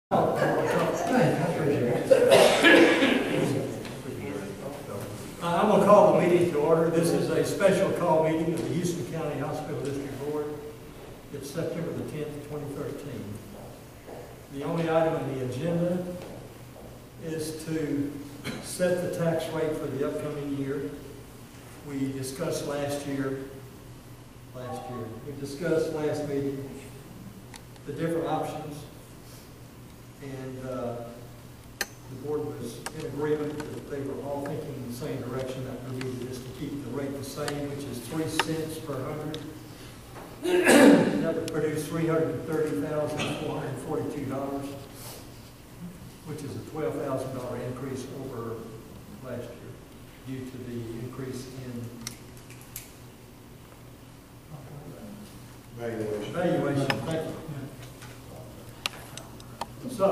I'm going to call the meeting to order. This is a special call meeting of the Houston County Hospital District Board. It's September the 10th, 2013. The only item on the agenda is to set the tax rate for the upcoming year. We discussed last meeting the different options, and the board was in agreement that they were all thinking in the same direction, that we needed is to keep the rate the same, which is 3 cents per hundred. That would produce $330,442, which is a $12,000 increase over last year due to the increase in valuation. Thank you. So,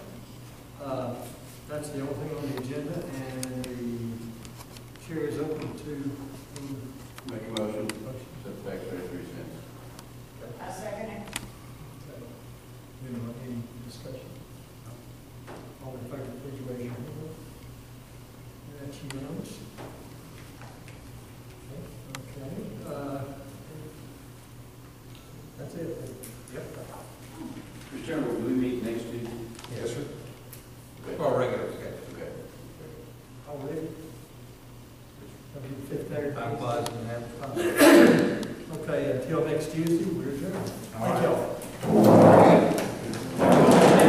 that's the only thing on the agenda, and the chair is open to Make a motion. Set the tax rate at 3 cents. I second it. Okay. Any discussion? All in favor, please raise your hand. That's unanimous. Okay. That's it. Yep. Mr. Chairman, will we meet next Tuesday? Yes, sir. Okay. Or regular schedule. Okay. Already? That'll be the 5th day. Time flies in half. Okay, until next Tuesday, we're adjourned. All right.